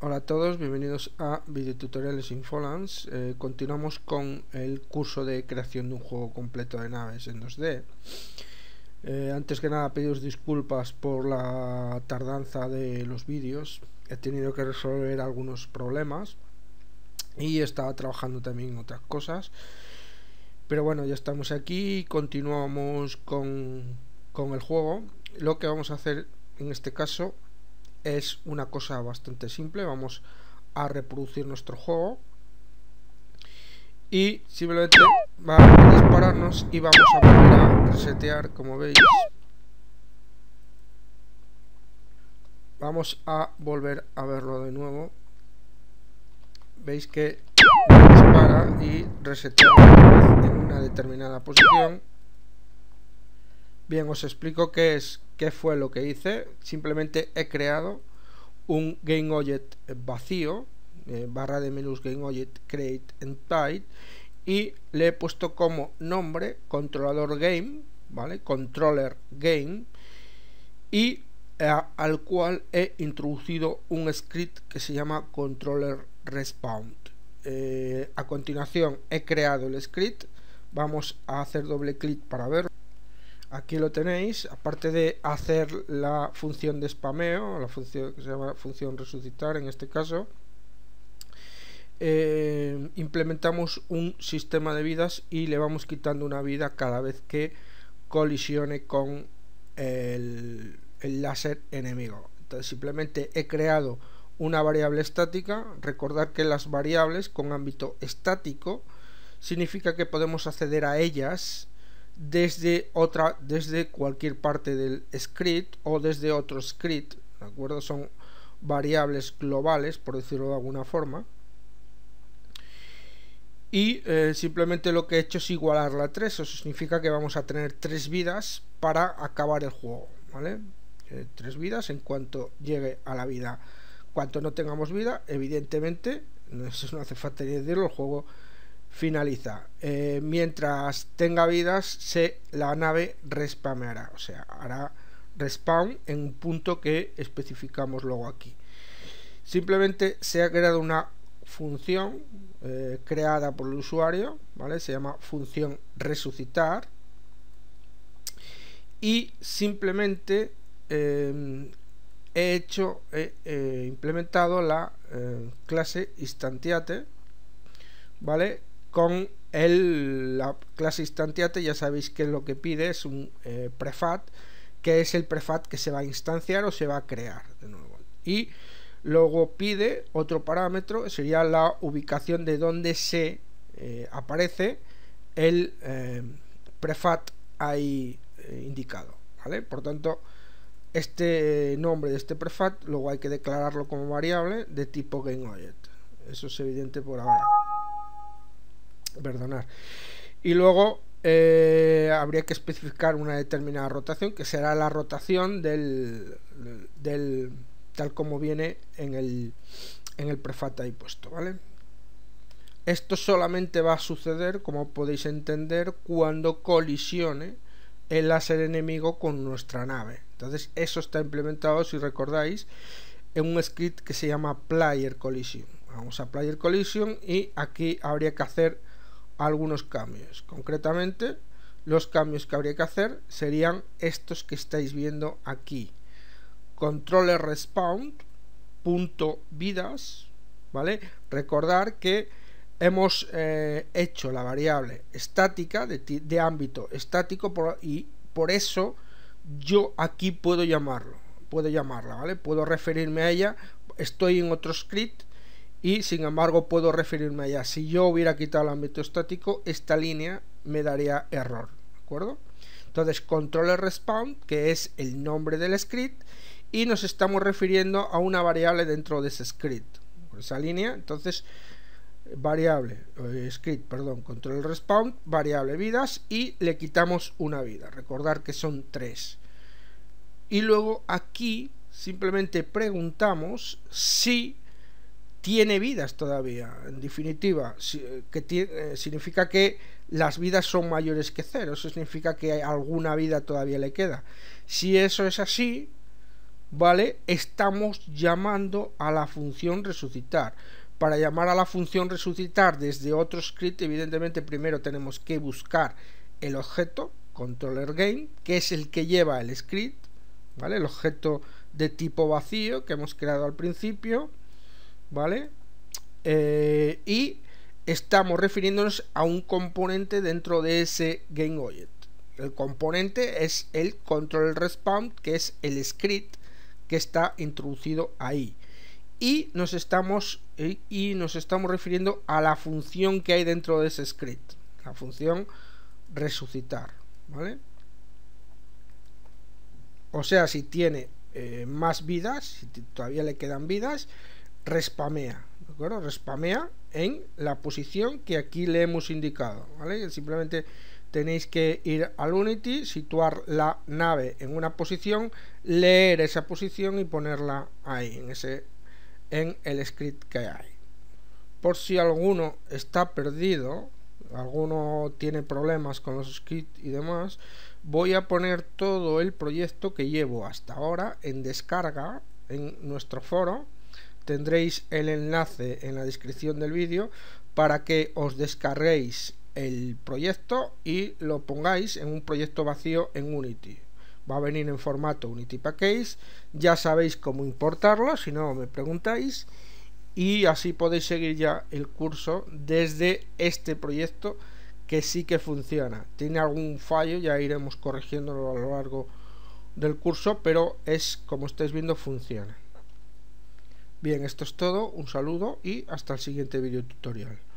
Hola a todos, bienvenidos a Videotutoriales Infolance. Continuamos con el curso de creación de un juego completo de naves en 2D. Antes que nada, pediros disculpas por la tardanza de los vídeos. He tenido que resolver algunos problemas y estaba trabajando también en otras cosas. Pero bueno, ya estamos aquí y continuamos con el juego. Lo que vamos a hacer en este caso es una cosa bastante simple. Vamos a reproducir nuestro juego y simplemente va a dispararnos y vamos a volver a resetear. Como veis, vamos a volver a verlo de nuevo. Veis que dispara y resetea en una determinada posición. Bien, os explico qué fue lo que hice. Simplemente he creado un GameObject vacío, barra de menús GameObject create and type, y le he puesto como nombre controlador game, ¿vale? Controller game, y al cual he introducido un script que se llama controller respawn. A continuación he creado el script. Vamos a hacer doble clic para verlo. Aquí lo tenéis. Aparte de hacer la función de spameo, la función que se llama función resucitar en este caso, implementamos un sistema de vidas y le vamos quitando una vida cada vez que colisione con el láser enemigo. Entonces simplemente he creado una variable estática. Recordad que las variables con ámbito estático significa que podemos acceder a ellas desde cualquier parte del script o desde otro script, ¿de acuerdo? Son variables globales, por decirlo de alguna forma, y simplemente lo que he hecho es igualarla a 3. Eso significa que vamos a tener 3 vidas para acabar el juego, ¿vale? 3 vidas en cuanto llegue a la vida. Cuanto no tengamos vida, evidentemente, eso no hace falta ni decirlo, el juego finaliza. Mientras tenga vidas, la nave respameará, o sea, hará respawn en un punto que especificamos luego aquí. Simplemente se ha creado una función creada por el usuario, ¿vale? Se llama función resucitar, y simplemente he implementado la clase instantiate, ¿vale? Con la clase instantiate ya sabéis que lo que pide es un prefab, que es el prefab que se va a instanciar o se va a crear de nuevo, y luego pide otro parámetro, sería la ubicación de donde se aparece el prefab ahí indicado, ¿vale? Por tanto, este nombre de este prefab luego hay que declararlo como variable de tipo GameObject. Eso es evidente por ahora. Perdonar. Y luego habría que especificar una determinada rotación, que será la rotación del tal como viene en el prefab ahí puesto, ¿vale? Esto solamente va a suceder, como podéis entender, cuando colisione el láser enemigo con nuestra nave. Entonces eso está implementado, si recordáis, en un script que se llama player collision. Vamos a player collision y aquí habría que hacer algunos cambios. Concretamente, los cambios que habría que hacer serían estos que estáis viendo aquí: controller respawn punto vidas, ¿vale? Recordar que hemos hecho la variable estática de ámbito estático y por eso yo aquí puedo llamarla, ¿vale? Puedo referirme a ella. Estoy en otro script y sin embargo puedo referirme a ella. Si yo hubiera quitado el ámbito estático, esta línea me daría error, ¿de acuerdo? Entonces, controller respawn, que es el nombre del script, y nos estamos refiriendo a una variable dentro de ese script, por esa línea. Entonces, controller respawn, variable vidas, y le quitamos una vida. Recordar que son 3. Y luego aquí simplemente preguntamos si tiene vidas todavía. En definitiva, significa que las vidas son mayores que 0. Eso significa que alguna vida todavía le queda. Si eso es así, ¿vale? Estamos llamando a la función resucitar. Para llamar a la función resucitar desde otro script, evidentemente primero tenemos que buscar el objeto controller game, que es el que lleva el script, ¿vale? El objeto de tipo vacío que hemos creado al principio, ¿vale? Y estamos refiriéndonos a un componente dentro de ese GameObject. El componente es el control respawn, que es el script que está introducido ahí. Y nos estamos refiriendo a la función que hay dentro de ese script, la función resucitar, ¿vale? O sea, si tiene más vidas, si todavía le quedan vidas, respamea, ¿de acuerdo? Respamea en la posición que aquí le hemos indicado, ¿vale? Simplemente tenéis que ir al Unity, situar la nave en una posición, leer esa posición y ponerla ahí, en el script que hay. Por si alguno está perdido, alguno tiene problemas con los scripts y demás, voy a poner todo el proyecto que llevo hasta ahora en descarga en nuestro foro. Tendréis el enlace en la descripción del vídeo para que os descarguéis el proyecto y lo pongáis en un proyecto vacío en Unity. Va a venir en formato Unity Package, ya sabéis cómo importarlo, si no me preguntáis, y así podéis seguir ya el curso desde este proyecto, que sí que funciona. Tiene algún fallo, ya iremos corrigiéndolo a lo largo del curso, pero como estáis viendo, funciona. Bien, esto es todo, un saludo y hasta el siguiente video tutorial.